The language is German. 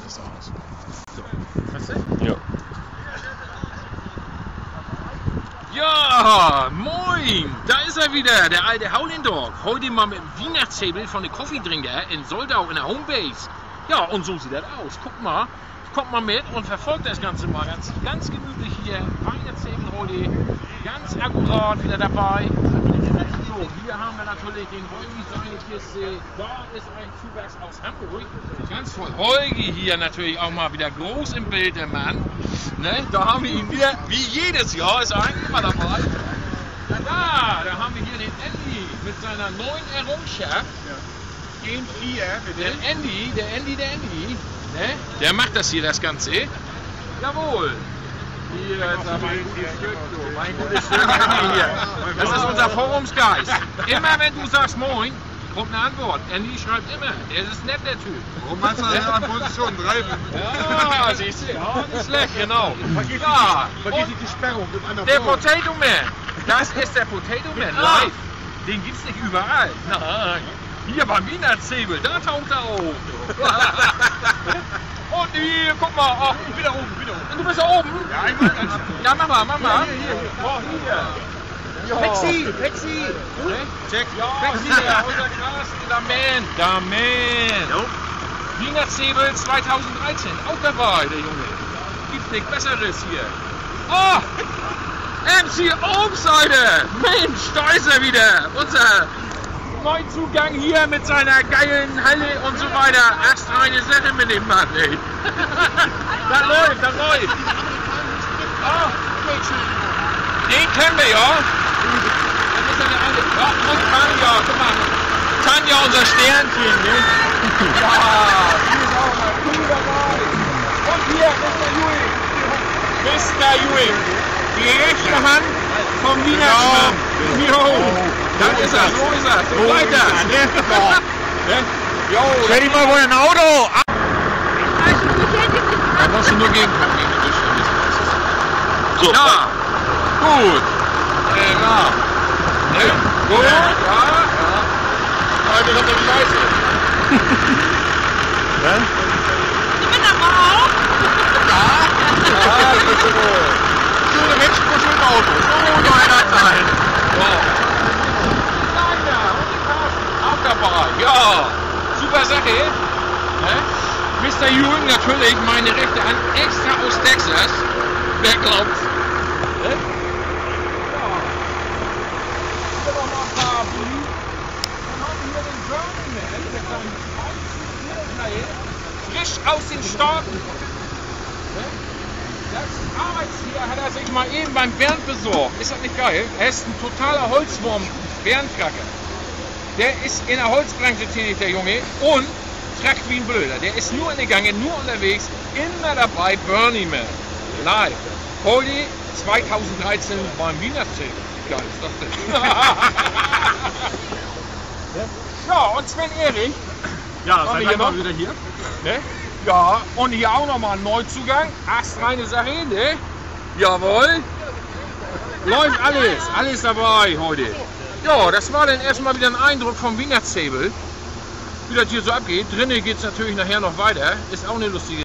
das aus. So. Hast du? Ja. Ja, moin! Da ist er wieder, der alte Howling Dog. Heute mal mit dem Weihnachtstable von den Coffeetrinker in Soldau in der Homebase. Ja, und so sieht das aus. Guck mal, kommt mal mit und verfolgt das Ganze mal ganz gemütlich hier. Weihnachtstable heute, ganz akkurat wieder dabei. So, hier haben wir natürlich den Holgi, seine Kiste. Da ist ein Zuwachs aus Hamburg. Ganz voll. Holgi hier natürlich auch mal wieder groß im Bild, der Mann. Ne? Da haben wir ihn wieder, wie jedes Jahr, ist er eigentlich immer dabei. Ja, da haben wir hier den Andy mit seiner neuen Errungenschaft. Den 4, der Andy. Ne? Der macht das hier, das Ganze. Jawohl. Hier, jetzt mein gutes Stück, du. Mein gutes Stück, Andy hier. Das ist unser Forumsgeist. Immer wenn du sagst Moin, kommt eine Antwort. Andy schreibt immer. Der ist nett, der Typ. Warum meinst du das an Position 3? Ja, siehst du. Ja, nicht schlecht, genau. Ja, Vergiss nicht die Sperrung. der Potato Man. Das ist der Potato Man live. Den gibt's nicht überall. Nein. Hier beim Weihnachtstable, da taucht er auf. Und hier, guck mal. Oh, ich bin da oben, Du bist da oben? Ja, einmal. Ja, mach mal. Hier. Oh, hier. Pexi. Check. Ja, hier, unser Carsten, der Man. Weihnachtstable 2013, auch dabei, der Junge. Gibt's nichts Besseres hier. Oh, MC Ohmseide. Mensch, da ist er wieder. Unser Neuzugang hier mit seiner geilen Halle und so weiter. Erst eine Sache mit dem Mann, ey. Das läuft. Oh, den kennen wir ja. Das ist ja der eine. Ja, und Tanja, guck mal. Tanja, unser Sternchen, ne? Ja, die ist auch mal cool dabei. Und hier, Mr. Ewing. Die rechte Hand vom Weihnachtsmann. Jo. Das ist er, so ist er. So bleibt das. Jo. Stell dich mal wohl ein Auto! Da musst du nur gegenkommen. So. Ja. Gut. Ja. Ne? Gut. Ja. Heute kommt die Scheiße. Ich bin aber auch. Ja, das ist so. Schöne Menschen und schöne Autos. So muss einer sein. Wow. Auch dabei. Ja. Super Sache. Ne? Mr. Ewing natürlich, meine rechte Hand, extra aus Texas. Wer glaubt's? Ne? Ja. Hier noch mal ein paar Blumen. Dann haben wir hier den Journeyman, der kommt frisch aus den Staaten. Ne? Das Arbeitstier hat er sich mal eben beim Bernd besorgt. Ist das nicht geil? Er ist ein totaler Holzwurm, Berndkracker. Der ist in der Holzbranche tätig, der Junge, und trackt wie ein Blöder. Der ist nur in der Gange, nur unterwegs, immer dabei, Burning Man. Live. Heute 2013 beim Weihnachtstable. Wie geil ist das denn? Ja, und Sven Erich. Ja, Haben wir hier mal wieder hier. Ne? Ja, und hier auch nochmal ein Neuzugang. Astreine Sache, ne? Jawohl. Läuft alles dabei heute. Ja, das war dann erstmal wieder ein Eindruck vom Weihnachtstable. Wie das hier so abgeht. Drinnen geht es natürlich nachher noch weiter. Ist auch eine lustige